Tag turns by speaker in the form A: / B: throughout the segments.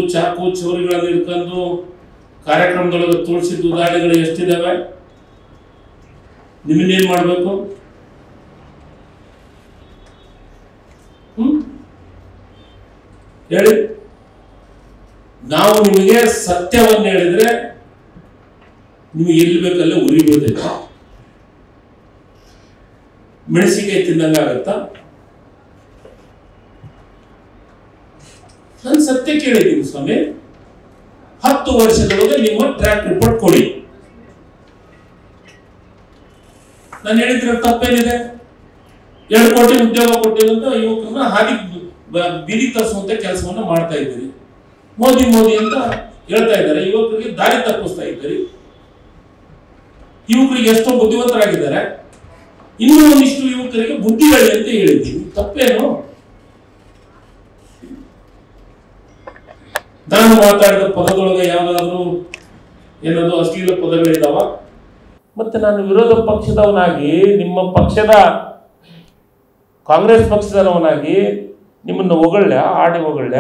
A: ಚಾಕು ಚೌರಿಗಳನ್ನು ಇಟ್ಕೊಂಡು ಕಾರ್ಯಕ್ರಮದೊಳಗೆ ತೋರಿಸಿದ ಉದಾಹರಣೆಗಳು ಎಷ್ಟಿದಾವೆ? ನಿಮ್ಮನ್ನೇನ್ ಮಾಡಬೇಕು? ಹೇಳಿ. ನಾವು ನಿಮಗೆ ಸತ್ಯವನ್ನು ಹೇಳಿದ್ರೆ ನಿಮಗೆ ಎಲ್ಲಿ ಬೇಕಲ್ಲೇ ಉರಿ ಬೀಳ್ತೈತೆ. ಮೆಣಸಿಕಾಯಿ ತಿಂದಂಗ ಆಗತ್ತಾ? ನಾನು ಸತ್ಯ ಕೇಳಿದ್ದೀನಿ ಸ್ವಾಮಿ. 10 ವರ್ಷದೊಳಗೆ ನಿಮ್ಮ ಟ್ರ್ಯಾಕ್ ರಿಪೋರ್ಟ್ ಕೊಡಿ. ನಾನು ಹೇಳಿದ್ರೆ ತಪ್ಪೇನಿದೆ? 2 ಕೋಟಿ ಉದ್ಯೋಗ ಕೊಟ್ಟಿರೋದು ಯುವಕರನ್ನ ಹಾದಿ ಬೀದಿ ತರಿಸುವಂತ ಕೆಲಸವನ್ನ ಮಾಡ್ತಾ ಇದ್ದೀರಿ. ಮೋದಿ ಮೋದಿ ಅಂತ ಹೇಳ್ತಾ ಇದ್ದಾರೆ, ಯುವಕರಿಗೆ ದಾರಿ ತಪ್ಪಿಸ್ತಾ ಇದ್ದೀರಿ. ಯುವಕರಿಗೆ ಎಷ್ಟೋ ಬುದ್ಧಿವಂತರಾಗಿದ್ದಾರೆ, ಇನ್ನೂ ಒಂದಿಷ್ಟು ಯುವಕರಿಗೆ ಬುದ್ಧಿಗಳು ಅಂತ ಹೇಳಿದ್ದೀನಿ. ತಪ್ಪೇನು? ನಾನು ಮಾತಾಡಿದ ಪದದೊಳಗೆ ಯಾವ್ದಾದ್ರು ಏನಾದ್ರು ಅಶ್ಲೀಲ ಪದಗಳಿದಾವ? ಮತ್ತೆ ನಾನು ವಿರೋಧ ಪಕ್ಷದವನಾಗಿ, ನಿಮ್ಮ ಪಕ್ಷದ ಕಾಂಗ್ರೆಸ್ ಪಕ್ಷದವನಾಗಿ ನಿಮ್ಮನ್ನು ಹೊಗಳ್ಯ, ಆಡಿ ಹೊಗಳ್ಯ?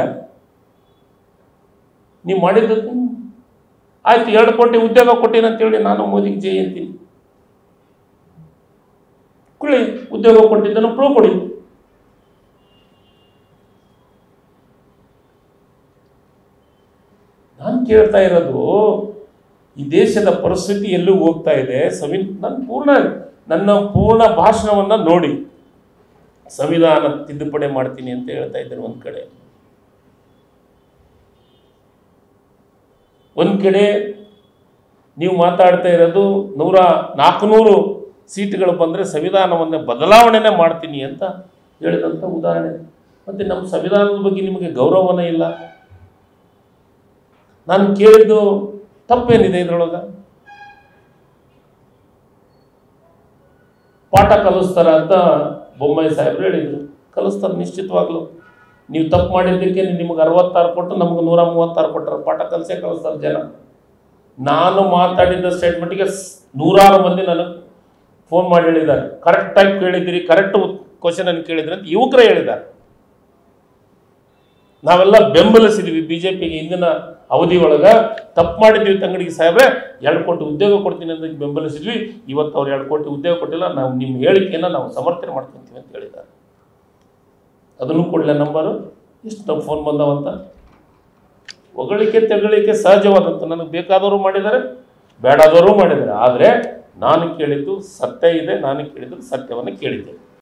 A: ನೀವು ಮಾಡಿದ್ದು ಆಯ್ತು. 2 ಕೋಟಿ ಉದ್ಯೋಗ ಕೊಟ್ಟಿನ ಅಂತೇಳಿ ನಾನು ಮೋದಿಗೆ ಜೈ ಅಂತೀನಿ. ಕುಳ್ಳಿ ಉದ್ಯೋಗ ಕೊಟ್ಟಿದ್ದನ್ನು ಪ್ರೂವ್ ಕೊಡಿ. ನಾನು ಕೇಳ್ತಾ ಇರೋದು, ಈ ದೇಶದ ಪರಿಸ್ಥಿತಿ ಎಲ್ಲೂ ಹೋಗ್ತಾ ಇದೆ. ನನ್ನ ಪೂರ್ಣ ಭಾಷಣವನ್ನ ನೋಡಿ, ಸಂವಿಧಾನ ತಿದ್ದುಪಡಿ ಮಾಡ್ತೀನಿ ಅಂತ ಹೇಳ್ತಾ ಇದ್ದೇನೆ. ಒಂದ್ ಕಡೆ ನೀವು ಮಾತಾಡ್ತಾ ಇರೋದು 400 ಸೀಟ್ಗಳು ಬಂದರೆ ಸಂವಿಧಾನವನ್ನೇ ಬದಲಾವಣೆನೇ ಮಾಡ್ತೀನಿ ಅಂತ ಹೇಳಿದಂಥ ಉದಾಹರಣೆ. ಮತ್ತೆ ನಮ್ಮ ಸಂವಿಧಾನದ ಬಗ್ಗೆ ನಿಮಗೆ ಗೌರವನೇ ಇಲ್ಲ. ನಾನು ಕೇಳಿದ್ದು ತಪ್ಪೇನಿದೆ ಇದರೊಳಗ? ಪಾಠ ಕಲಿಸ್ತಾರ ಅಂತ ಬೊಮ್ಮಾಯಿ ಸಾಹೇಬ್ರು ಹೇಳಿದ್ರು. ಕಲಿಸ್ತಾರೆ ನಿಶ್ಚಿತವಾಗ್ಲು. ನೀವು ತಪ್ಪು ಮಾಡಿದ್ದಕ್ಕೆ ನಿಮಗೆ 66 ಕೊಟ್ಟು ನಮ್ಗೆ 136 ಕೊಟ್ಟರು. ಪಾಠ ಕಲಿಸೇ ಕಲಿಸ್ತಾರೆ ಜನ. ನಾನು ಮಾತಾಡಿದ ಸ್ಟೇಟ್ಮೆಂಟ್ಗೆ 100 ಮಂದಿ ನನಗೆ ಫೋನ್ ಮಾಡಿ ಹೇಳಿದ್ದಾರೆ, ಕರೆಕ್ಟಾಗಿ ಕೇಳಿದ್ದೀರಿ, ಕರೆಕ್ಟ್ ಕ್ವಶನ್ ಅನ್ನು ಕೇಳಿದ್ರಿ ಅಂತ ಯುವಕರೇ ಹೇಳಿದ್ದಾರೆ. ನಾವೆಲ್ಲ ಬೆಂಬಲಿಸಿದ್ವಿ ಬಿಜೆಪಿಗೆ. ಹಿಂದಿನ ಅವಧಿ ಒಳಗ ತಪ್ಪು ಮಾಡಿದ್ವಿ ತಂಗಡಿಗೆ ಸಾಹೇಬ್ರೆ, 2 ಕೋಟಿ ಉದ್ಯೋಗ ಕೊಡ್ತೀನಿ ಅಂತ ಬೆಂಬಲಿಸಿದ್ವಿ. ಇವತ್ತು ಅವ್ರು 2 ಕೋಟಿ ಉದ್ಯೋಗ ಕೊಟ್ಟಿಲ್ಲ, ನಾವು ನಿಮ್ಮ ಹೇಳಿಕೆಯನ್ನು ನಾವು ಸಮರ್ಥನೆ ಮಾಡ್ಕೊತೀವಿ ಅಂತ ಹೇಳಿದ್ದಾರೆ. ಅದನ್ನು ಕೊಡಲೇ ನಂಬರು ಎಷ್ಟು ನಾವು ಫೋನ್ ಬಂದವಂತ. ಹೊಗಳಿಕೆ ತೆಗಳಿಕೆ ಸಹಜವಾದಂತ, ನನಗೆ ಬೇಕಾದವರು ಮಾಡಿದ್ದಾರೆ, ಬೇಡಾದವರು ಮಾಡಿದ್ದಾರೆ. ಆದರೆ ನಾನು ಕೇಳಿದ್ದು ಸತ್ಯ ಇದೆ, ನಾನು ಕೇಳಿದ್ದು ಸತ್ಯವನ್ನು ಕೇಳಿದ್ದೆ.